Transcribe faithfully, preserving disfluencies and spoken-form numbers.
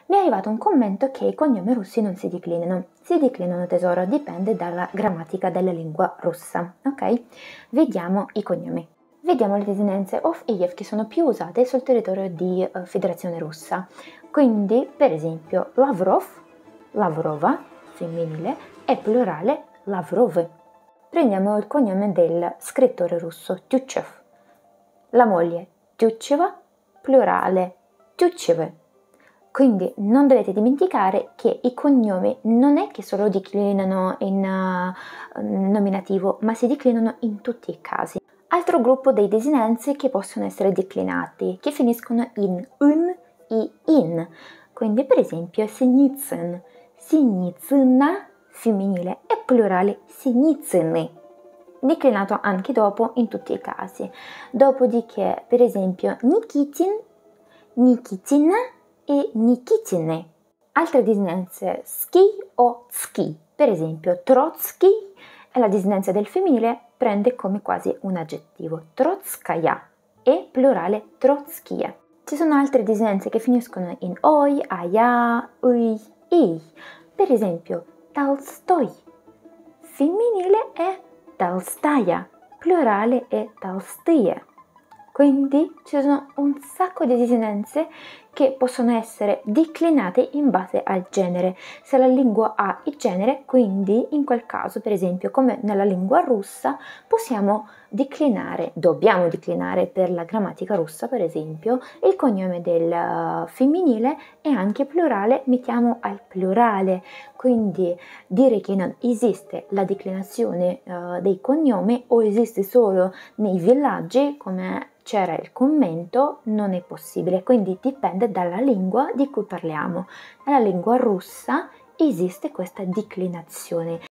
Mi è arrivato un commento che i cognomi russi non si declinano. Si declinano, tesoro, dipende dalla grammatica della lingua russa, ok? Vediamo i cognomi. Vediamo le desinenze of e yev che sono più usate sul territorio di uh, Federazione Russa. Quindi, per esempio, Lavrov, Lavrova, femminile, è plurale Lavrov. Prendiamo il cognome del scrittore russo, Tyutchev. La moglie, Tyutcheva, plurale Tyutcheve. Quindi non dovete dimenticare che i cognomi non è che solo declinano in uh, nominativo, ma si declinano in tutti i casi. Altro gruppo dei desinenze che possono essere declinati, che finiscono in un e in. Quindi per esempio Sinitsyn, Sinitsina, femminile, è plurale Sinitsini, declinato anche dopo in tutti i casi. Dopodiché, per esempio, Nikitin, Nikitina e Nikitine. Altre desinenze ski o ski, per esempio Trotsky è la desinenza del femminile, prende come quasi un aggettivo, Trotskaya e plurale Trotskia. Ci sono altre desinenze che finiscono in oi, aia, ui, i, per esempio Tolstoi, femminile è Tolstaya, plurale è Tolstie. Quindi ci sono un sacco di desinenze che possono essere declinate in base al genere. Se la lingua ha il genere, quindi in quel caso, per esempio, come nella lingua russa, possiamo declinare, dobbiamo declinare per la grammatica russa, per esempio, il cognome del femminile e anche plurale mettiamo al plurale. Quindi dire che non esiste la declinazione uh, dei cognomi o esiste solo nei villaggi, come c'era il commento, non è possibile, quindi dipende dalla lingua di cui parliamo. Nella lingua russa esiste questa declinazione.